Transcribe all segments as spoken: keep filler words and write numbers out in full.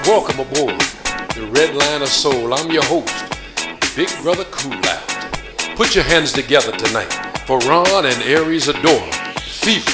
Welcome aboard the Red Line of Soul. I'm your host, Big Brother Cool Out. Put your hands together tonight for R O N N and Aires Adora, Fever.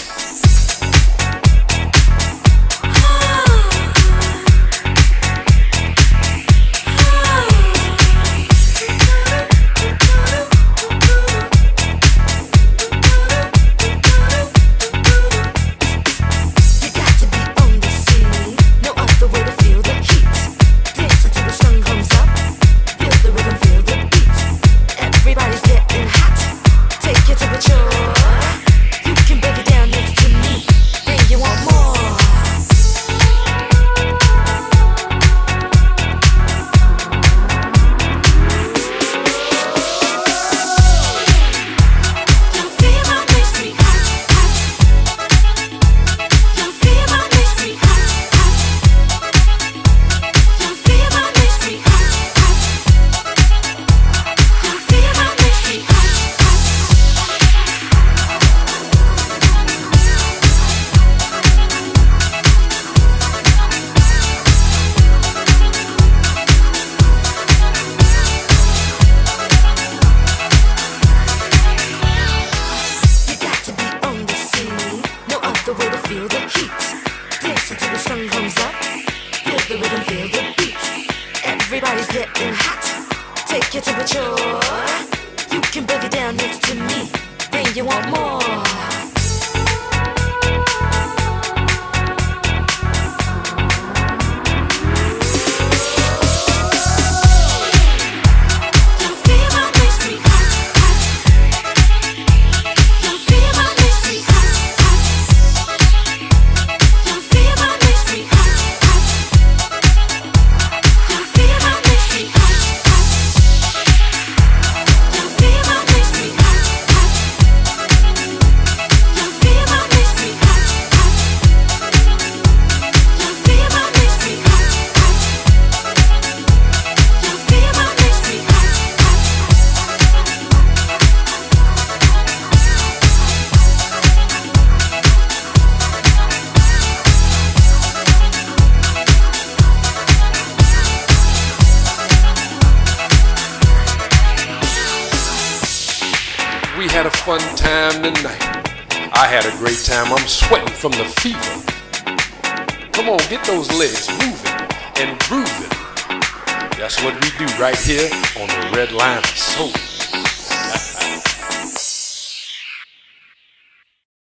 Feel the heat, dance until the sun comes up. Feel the rhythm, feel the beat. Everybody's getting hot. Take your temperature. You can break it down next to me. Then you want more. We had a fun time tonight. I had a great time. I'm sweating from the fever. Come on, get those legs moving and grooving. That's what we do right here on the Red Line of Soul.